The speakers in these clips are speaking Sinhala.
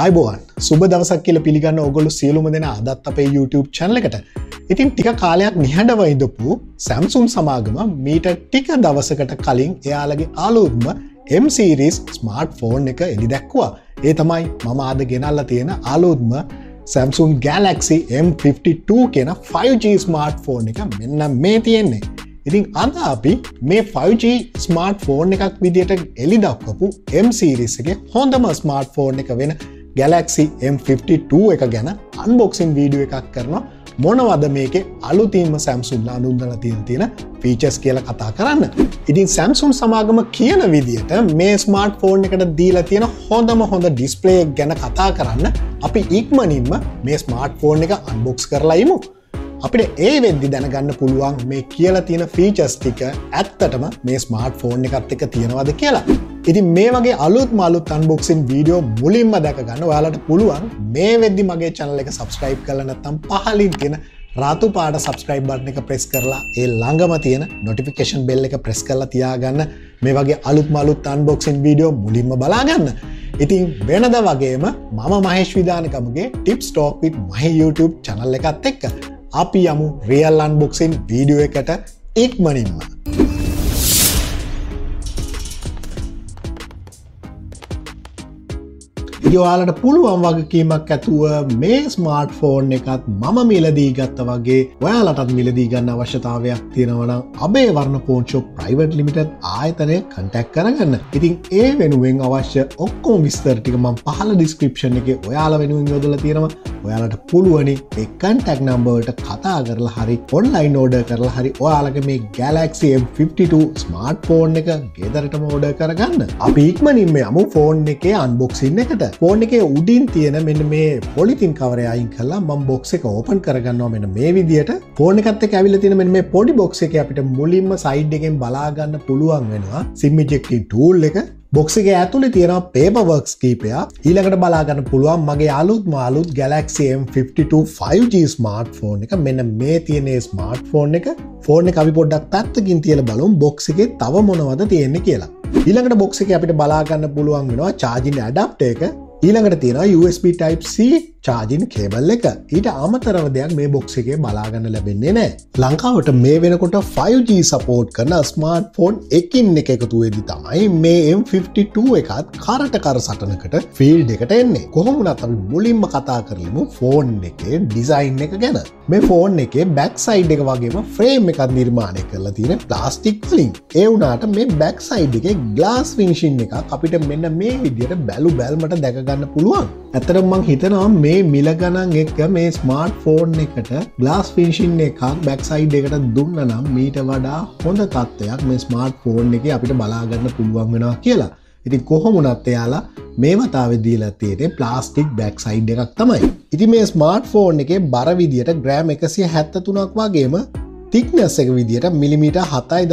අයිබෝවන් සුබ දවසක් කියලා පිළිගන්න ඕගොල්ලෝ සියලුම දෙනා අදත් අපේ YouTube channel එකට. ඉතින් ටික කාලයක් නිහඬව ඉඳපු Samsung සමාගම මීට ටික දවසකට කලින් එයාලගේ අලුත්ම M series smartphone එක එලි දැක්වුවා. ඒ තමයි මම අද ගෙනල්ලා තියෙන අලුත්ම Samsung Galaxy M52 කියන 5G smartphone එක මෙන්න මේ තියෙන්නේ. ඉතින් අද අපි මේ 5G smartphone එකක් විදියට එලි දක්වපු M series එකේ හොඳම smartphone එක වෙන Galaxy M52 එක ගැන unboxing වීඩියෝ එකක් කරනවා. මොනවද මේකේ අලුතින්ම Samsung ලා අනුන්දලා තියෙන features කියලා කතා කරන්න. ඉතින් Samsung සමාගම කියන විදියට මේ smartphone එකට දීලා තියෙන හොඳ display එක ගැන කතා කරන්න අපි ඉක්මනින්ම මේ smartphone එක unbox කරලා ඉමු. අපිට ඒ වෙද්දි දැනගන්න පුළුවන් මේ කියලා තියෙන features ටික ඇත්තටම මේ smartphone එකත් එක්ක තියෙනවද කියලා. ඉතින් මේ වගේ අලුත් unboxing වීඩියෝ මුලින්ම දැක ගන්න ඔයාලට පුළුවන් මේ වෙද්දි මගේ channel එක subscribe කරලා නැත්නම් පහලින් තියෙන රතු පාට subscribe button එක press කරලා ඒ ළඟම තියෙන notification bell එක press කරලා තියාගන්න මේ වගේ අලුත් unboxing වීඩියෝ මුලින්ම බලා ගන්න. ඉතින් වෙනද වගේම මම Mahesh විදානකමගේ tips talk with my YouTube channel එකත් එක්ක අපි යමු real unboxing වීඩියෝ එකට ඉක්මනින්ම. ඔයාලට පුළුවන් වගකීමක් ඇතුව මේ ස්මාර්ට්ෆෝන් එකත් මම මිලදී ගත්ත වගේ ඔයාලටත් මිලදී ගන්න අවශ්‍යතාවයක් තියෙනවා නම් Abeywarna phone shop private limited ආයතනය කන්ටැක්ට් කරගන්න. ඉතින් ඒ වෙනුවෙන් අවශ්‍ය ඔක්කොම විස්තර ටික මම පහළ ඩිස්ක්‍රිප්ෂන් එකේ ඔයාලා වෙනුවෙන් යොදලා තියෙනවා. ඔයාලට පුළුවනි ඒ කන්ටැක්ට් නම්බර් වලට කතා කරලා හරි ඔන්ලයින් ඕඩර් කරලා හරි ඔයාලගේ මේ Galaxy M52 ස්මාර්ට්ෆෝන් එක ගෙදරටම ඕඩර් කරගන්න. අපි ඉක්මනින්ම යමු ෆෝන් එකේ අන්බොක්සින් එකට. ෆෝන් එකේ උඩින් තියෙන මෙන්න මේ පොලිතින් කවරය අයින් කරලා මම බොක්ස් එක ඕපන් කරගන්නවා මෙන්න මේ විදියට. ෆෝන් එකත් එක්ක ඇවිල්ලා තියෙන මෙන්න මේ පොඩි බොක්ස් එකේ අපිට මුලින්ම සයිඩ් එකෙන් බලා ගන්න පුළුවන් වෙනවා SIM ejecting tool එක. බොක්ස් එකේ ඇතුලේ තියෙනවා paper works කීපයක්. ඊළඟට බලා ගන්න පුළුවන් මගේ අලුත් Galaxy M52 5G smartphone එක. මෙන්න මේ තියෙන smartphone එක. ෆෝන් එක අපි පොඩ්ඩක් පැත්තකින් තියලා බලමු බොක්ස් එකේ තව මොනවද තියෙන්නේ කියලා. ඊළඟට බොක්ස් එකේ අපිට බලා ගන්න පුළුවන් වෙනවා charging adapter එක. ඊළඟට තියෙනවා USB type C charging cable එක. ඊට අමතරව දෙයක් මේ box එකේ බලා ගන්න ලැබෙන්නේ නැහැ. ලංකාවට මේ වෙනකොට 5G support කරන smartphone එකින් එක එකතු වෙදි තමයි මේ M52 එකත් කරට කර සටනකට field එකට එන්නේ. කොහොම වුණත් අපි මුලින්ම කතා කරමු phone එකේ design එක ගැන. මේ phone එකේ back side එක වගේම frame එකක් නිර්මාණය කරලා තියෙන plastic වලින්. ඒ වුණාට මේ back side එකේ glass finishing එකක් අපිට මෙන්න මේ විදියට බැලුමට දැක ගන්න පුළුවන්. ඇත්තටම මං හිතනවා මේ මිල ගණන් එක්ක මේ ස්මාර්ට්ෆෝන් එකට ග්ලාස් ෆිනිෂින් එකක් බෑක් සයිඩ් එකට දුන්නා නම් මීට වඩා හොඳ තත්ත්වයක් මේ ස්මාර්ට්ෆෝන් එකේ අපිට බලා ගන්න පුළුවන් වෙනවා කියලා. ඉතින් කොහොම වුණත් එයාලා මේ වතාවේ දීලා තියෙන්නේ ප්ලාස්ටික් බෑක් සයිඩ් එකක් තමයි. ඉතින් මේ ස්මාර්ට්ෆෝන් එකේ බර විදියට ග්‍රෑම් 173ක් වගේම thickness එක විදියට මිලිමීටර්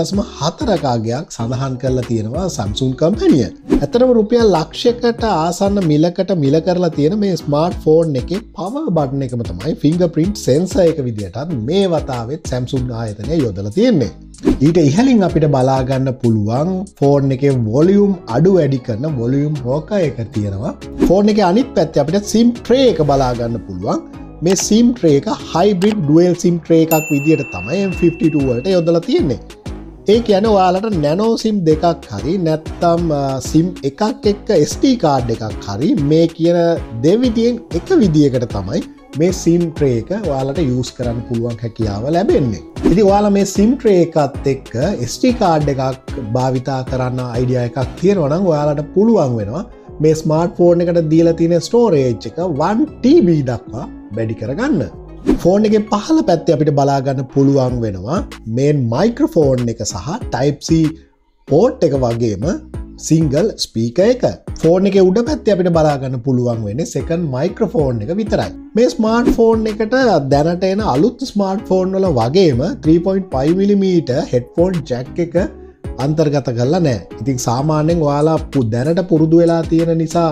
7.4 කාගයක් සඳහන් කරලා තියෙනවා Samsung කම්පැනිය. ඇත්තටම රුපියල් ලක්ෂයකට ආසන්න මිල කරලා තියෙන මේ ස්මාර්ට්ෆෝන් එකේ power button එකම තමයි fingerprint sensor එක විදියටත් මේ වතාවෙත් Samsung ආයතනය යොදලා තියෙන්නේ. ඊට ඉහළින් අපිට බලා ගන්න පුළුවන් ෆෝන් එකේ වොලියුම් අඩු වැඩි කරන වොලියුම් රෝකර් එක තියෙනවා. ෆෝන් එකේ අනිත් පැත්තේ අපිට SIM tray එක බලා ගන්න පුළුවන්. මේ SIM tray එක hybrid dual SIM tray එකක් විදියට තමයි M52 වලට යොදලා තියෙන්නේ. ඒ කියන්නේ ඔයාලට nano SIM දෙකක් හරි නැත්නම් SIM එකක් එක්ක SD card එකක් හරි මේ කියන දෙවිදියෙන් එක විදියකට තමයි මේ SIM tray එක ඔයාලට use කරන්න පුළුවන් හැකියාව ලැබෙන්නේ. ඉතින් ඔයාලා මේ SIM tray එකත් එක්ක SD card එකක් භාවිතා කරන්න idea එකක් තියෙනවා නම් ඔයාලට පුළුවන් වෙනවා මේ ස්මාර්ට්ෆෝන් එකට දීලා තියෙන ස්ටෝරේජ් එක 1TB දක්වා වැඩි කරගන්න. ෆෝන් එකේ පහළ පැත්තේ අපිට බලා ගන්න පුළුවන් වෙනවා මේන් මයික්‍රොෆෝන් එක සහ Type C පෝට් එක වගේම සිංගල් ස්පීකර් එක. ෆෝන් එකේ උඩ පැත්තේ අපිට බලා ගන්න පුළුවන් වෙන්නේ සෙකන්ඩ් මයික්‍රොෆෝන් එක විතරයි. මේ ස්මාර්ට්ෆෝන් එකට දැනට එන අලුත් ස්මාර්ට්ෆෝන් වල වගේම 3.5mm හෙඩ්ෆෝන් ජැක් එක අන්තර්ගත කරලා නැහැ. ඉතින් සාමාන්‍යයෙන් ඔයාලා දැනට පුරුදු වෙලා තියෙන නිසා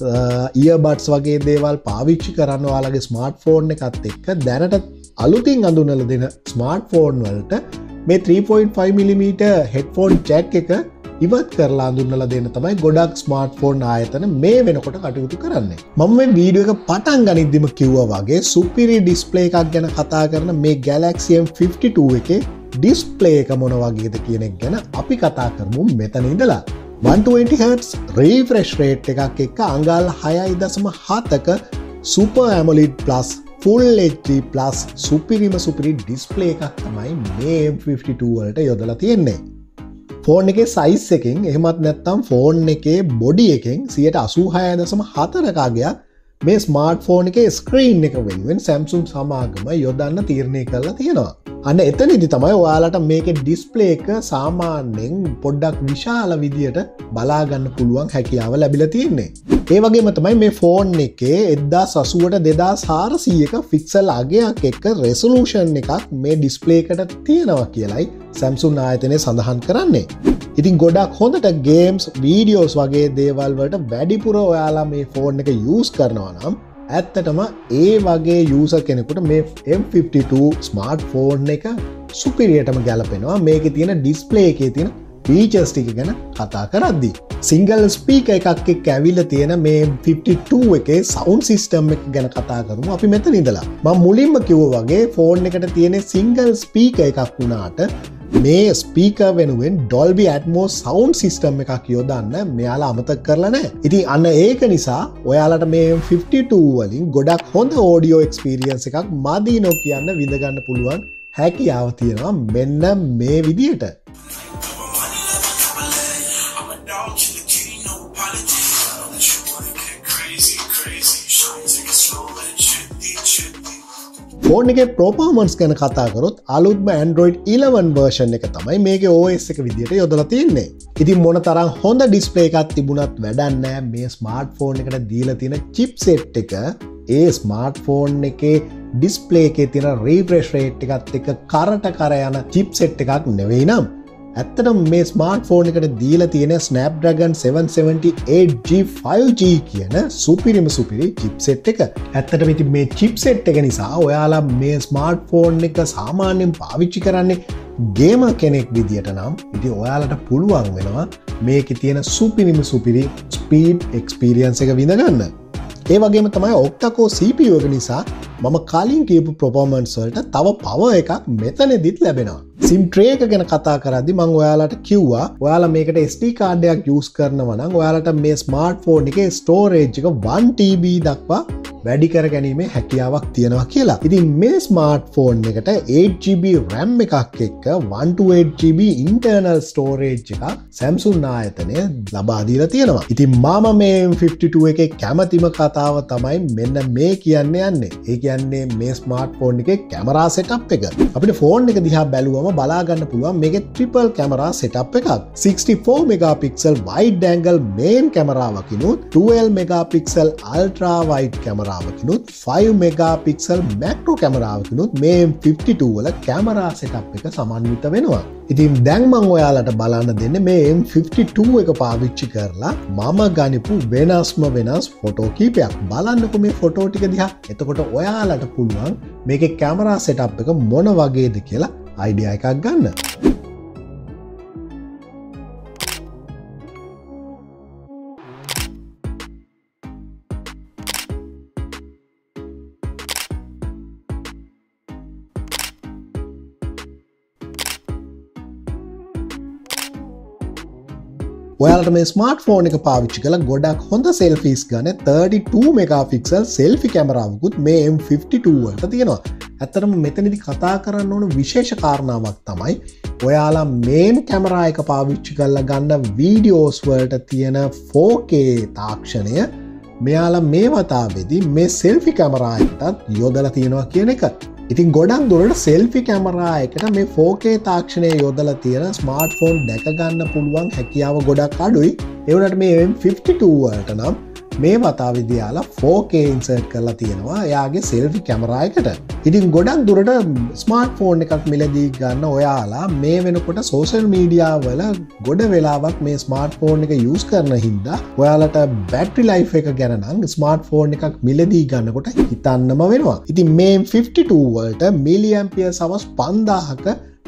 earbuds වගේ දේවල් පාවිච්චි කරන්න ඔයාලගේ ස්මාර්ට්ෆෝන් එකත් එක්ක දැනට අලුතින් අඳුනලා දෙන ස්මාර්ට්ෆෝන් වලට මේ 3.5mm හෙඩ්ෆෝන් ජැක් එක ඉවත් කරලා අඳුන්වලා දෙන්න තමයි ගොඩක් ස්මාර්ට්ෆෝන් ආයතන මේ වෙනකොට කටයුතු කරන්නේ. මම මේ වීඩියෝ එක පටන් ගනිද්දිම කිව්වා වගේ සුපිරි ඩිස්ප්ලේ එකක් ගැන කතා කරන මේ Galaxy M52 එකේ ඩිස්ප්ලේ එක මොන වගේද කියන එක ගැන අපි කතා කරමු මෙතන ඉඳලා. 120Hz refresh rate එකක් එක්ක අඟල් 6.7ක Super AMOLED Plus Full HD Plus සුපිරි ඩිස්ප්ලේ එකක් තමයි මේ M52 වලට යොදලා තියෙන්නේ. ෆෝන් එකේ සයිස් එකෙන් එහෙමත් නැත්නම් ෆෝන් එකේ බොඩි එකෙන් 86.4 කාගයක් මේ ස්මාර්ට්ෆෝන් එකේ ස්ක්‍රීන් එක වෙනුවෙන් Samsung සමාගම යොදන්න තීරණය කරලා තියෙනවා. අන්න එතනදි තමයි ඔයාලට මේකේ ඩිස්ප්ලේ එක සාමාන්‍යයෙන් පොඩ්ඩක් විශාල විදියට බලා ගන්න පුළුවන් හැකියාව ලැබිලා තියෙන්නේ. ඒ වගේම තමයි මේ ෆෝන් එකේ 1080ට 2400ක පික්සල් අගයක් එක්ක රෙසොලූෂන් එකක් මේ ඩිස්ප්ලේ එකට තියෙනවා කියලයි Samsung ආයතනය සඳහන් කරන්නේ. ඉතින් ගොඩක් හොඳට ගේම්ස්, වීඩියෝස් වගේ දේවල් වලට වැඩිපුර ඔයාලා මේ ෆෝන් එක යූස් කරනවා නම් ඇත්තටම ඒ වගේ යූසර් කෙනෙකුට මේ M52 ස්මාර්ට්ෆෝන් එක සුපිරියටම ගැලපෙනවා. මේකේ තියෙන ඩිස්ප්ලේ එකේ තියෙන ෆීචර්ස් ටික ගැන කතා කරද්දී. සිංගල් ස්පීකර් එකක් එක්ක ඇවිල්ලා තියෙන මේ M52 එකේ සවුන්ඩ් සිස්ටම් එක ගැන කතා කරමු අපි මෙතන ඉඳලා. මම මුලින්ම කිව්වා වගේ ෆෝන් එකට තියෙන සිංගල් ස්පීකර් එකක් වුණාට මේ ස්පීකර් වෙනුවෙන් Dolby Atmos sound system එකක් යොදන්න මෙයාලා අමතක කරලා නැහැ. ඉතින් අන්න ඒක නිසා ඔයාලට මේ M52 වලින් ගොඩක් හොඳ audio experience එකක් මදිනෝ කියන්න විඳ ගන්න පුළුවන් හැකියාව තියෙනවා මෙන්න මේ විදියට. ෆෝන් එකේ performance ගැන කතා කරොත් අලුත්ම Android 11 version එක තමයි මේකේ OS එක විදියට යොදලා තියෙන්නේ. ඉතින් මොන තරම් හොඳ ඩිස්ප්ලේ එකක් තිබුණත් වැඩක් නැහැ මේ ස්මාර්ට්ෆෝන් එකට දීලා තියෙන chipset එක ඒ ස්මාර්ට්ෆෝන් එකේ ඩිස්ප්ලේ එකේ තියෙන refresh rate එකත් එක්ක කරට කර යන chipset එකක් නෙවෙයි නම් ඇත්තටම මේ ස්මාර්ට්ෆෝන් එකට දීලා තියෙන Snapdragon 778G 5G කියන සුපිරිම chipset එක. ඇත්තටම ඉතින් මේ chipset එක නිසා ඔයාලා මේ ස්මාර්ට්ෆෝන් එක සාමාන්‍යයෙන් පාවිච්චි කරන්නේ ගේමර් කෙනෙක් විදියට නම් ඉතින් ඔයාලට පුළුවන් වෙනවා මේකේ තියෙන සුපිරිම ස්පීඩ් එක්ස්පීරියන්ස් එක විඳ ගන්න. ඒ වගේම තමයි octa-core CPU එක නිසා මම කලින් කියපු performance වලට තව power එකක් මෙතනදිත් ලැබෙනවා. SIM tray එක ගැන කතා කරද්දි මම ඔයාලට කිව්වා ඔයාලා මේකට SD card එකක් use කරනවා නම් ඔයාලට මේ smartphone එකේ storage එක 1TB දක්වා වැඩි කර ගැනීමේ හැකියාවක් තියෙනවා කියලා. ඉතින් මේ smartphone එකට 8GB RAM එකක් එක්ක 128GB internal storage එකක් Samsung ආයතනය ලබා දීලා තියෙනවා. ඉතින් මම මේ M52 එකේ කැමැතිම කතාව තමයි මෙන්න මේ කියන්න යන්නේ. ඒ කියන්නේ මේ ස්මාර්ට්ෆෝන් එකේ කැමරා සෙටප් එක. අපිට ෆෝන් එක දිහා බැලුවම බලා ගන්න පුළුවන් මේකේ ට්‍රිපල් කැමරා සෙටප් එකක්. 64 මෙගාපික්සල් wide angle main කැමරාවකිනුත් 12 මෙගාපික්සල් ultra wide කැමරාවකිනුත් 5 මෙගාපික්සල් macro කැමරාවකිනුත් මේ M52 වල කැමරා සෙටප් එක සමන්විත වෙනවා. ඉතින් දැන් මම ඔයාලට බලන්න දෙන්නේ මේ M52 එක පාවිච්චි කරලා මම ගනිපු වෙනස්ම ෆොටෝ කීපයක්. බලන්නකො මේ ෆොටෝ ටික දිහා. එතකොට ඔයාලට පුළුවන් මේකේ කැමරා සෙටප් එක මොන වගේද කියලා අයිඩියා එකක් ගන්න. ඔයාලට මේ ස්මාර්ට්ෆෝන් එක පාවිච්චි කරලා ගොඩක් හොඳ සෙල්ෆීස් ගන්න 32 මෙගාපික්සල් සෙල්ෆි කැමරාවකුත් මේ M52 වලට තියෙනවා. ඇත්තටම මෙතනදි කතා කරන්න ඕන විශේෂ කාරණාවක් තමයි ඔයාලා මේන් කැමරා එක පාවිච්චි කරලා ගන්න වීඩියෝස් වලට තියෙන 4K තාක්ෂණය මෙයාලා මේ වතාවේදී මේ සෙල්ෆි කැමරා එකටත් යොදලා තියෙනවා කියන එක. ඉතින් ගොඩක් දුරට සෙල්ෆි කැමරා එකට මේ 4K තාක්ෂණය යොදලා තියෙන ස්මාර්ට්ෆෝන් දැක ගන්න පුළුවන් හැකියාව ගොඩක් අඩුයි. ඒ වුණාට මේ M52 වලට නම් මේ වතාවේදී යාලා 4K ඉන්සර්ට් කරලා තියෙනවා එයාගේ සෙල්ෆි කැමරා එකට. ඉතින් ගොඩක් දුරට ස්මාර්ට්ෆෝන් එකක් මිලදී ගන්න ඔයාලා මේ වෙනකොට සෝෂල් මීඩියා වල ගොඩ වෙලාවක් මේ ස්මාර්ට්ෆෝන් එක යූස් කරන හින්දා ඔයාලට බැටරි ලයිෆ් එක ගැන නම් ස්මාර්ට්ෆෝන් එකක් මිලදී ගන්නකොට හිතන්නම වෙනවා. ඉතින් මේ M52 වලට මිලි ඇම්පියර්ස් අවස් 5000ක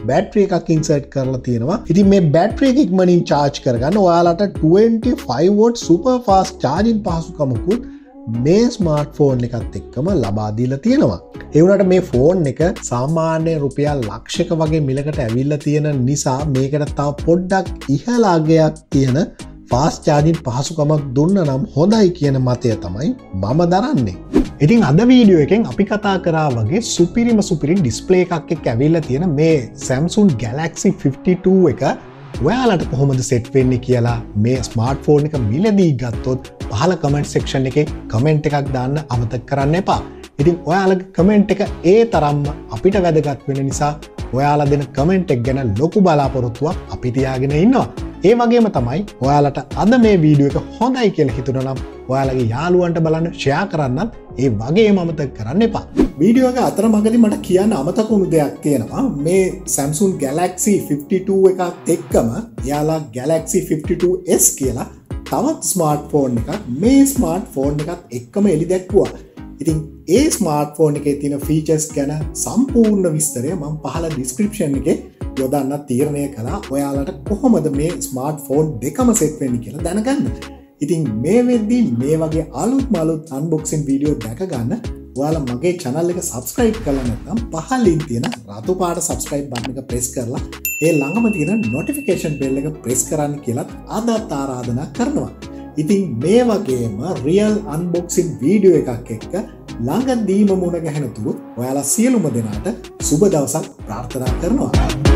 බැටරි එකක් ඉන්සර්ට් කරලා තියෙනවා. ඉතින් මේ බැටරි එක ඉක්මනින් charge කරගන්න ඔයාලට 25 watt super fast charging පහසුකමකුත් මේ ස්මාර්ට්ෆෝන් එකත් එක්කම ලබා දීලා තියෙනවා. ඒ වුණාට මේ ෆෝන් එක සාමාන්‍ය රුපියල් ලක්ෂයක වගේ මිලකට ඇවිල්ලා තියෙන නිසා මේකට තව පොඩ්ඩක් ඉහළ අගයක් තියෙන ෆාස්ට් චාර්ජින් පහසුකමක් දුන්න නම් හොඳයි කියන මතය තමයි මම දරන්නේ. ඉතින් අද වීඩියෝ එකෙන් අපි කතා කරා වගේ සුපිරිම ඩිස්ප්ලේ එකක් එක්ක ඇවිල්ලා තියෙන මේ Samsung Galaxy 52 එක ඔයාලට කොහොමද සෙට් වෙන්නේ කියලා මේ ස්මාර්ට්ෆෝන් එක මිලදී ගත්තොත් පහළ කමෙන්ට් සෙක්ෂන් එකේ කමෙන්ට් එකක් දාන්න අමතක කරන්න එපා. ඉතින් ඔයාලගේ කමෙන්ට් එක ඒ තරම්ම අපිට වැදගත් වෙන නිසා ඔයාලා දෙන කමෙන්ට් එක ගැන ලොකු බලාපොරොත්තුවක් අපි තියාගෙන ඉන්නවා. ඒ වගේම තමයි ඔයාලට අද මේ වීඩියෝ එක හොඳයි කියලා හිතුණා නම් ඔයාලගේ යාළුවන්ට බලන්න ෂෙයා කරන්නත් ඒ වගේම අමතක කරන්න එපා. වීඩියෝ එක අතරමඟදී මට කියන්න අමතක වුණු දෙයක් තියෙනවා. මේ Samsung Galaxy 52 එකත් එක්කම එයාලා Galaxy 52s කියලා තවත් ස්මාර්ට්ෆෝන් එකක් මේ ස්මාර්ට්ෆෝන් එකත් එක්කම එළි දැක්වුවා. ඉතින් ඒ ස්මාර්ට්ෆෝන් එකේ තියෙන ෆීචර්ස් ගැන සම්පූර්ණ විස්තරය මම පහළ ඩිස්ක්‍රිප්ෂන් එකේ යොදන්න තීරණය කළා. ඔයාලට කොහොමද මේ ස්මාර්ට්ෆෝන් දෙකම සෙට් වෙන්නේ කියලා දැනගන්න. ඉතින් මේ වෙද්දී මේ වගේ අලුත් අන්බොක්සින් වීඩියෝ දැක ගන්න ඔයාලා මගේ channel එක subscribe කරලා නැත්නම් පහළින් තියෙන රතු පාට subscribe button එක press කරලා ඒ ළඟම තියෙන notification bell එක press කරන්න කියලා ආදත් ආරාධනා කරනවා. ඉතින් මේ වගේම real unboxing වීඩියෝ එකක් එක්ක ළඟදීම මුණ ගැහෙනතුරු ඔයාලා සියලුම දෙනාට සුබ දවසක් ප්‍රාර්ථනා කරනවා.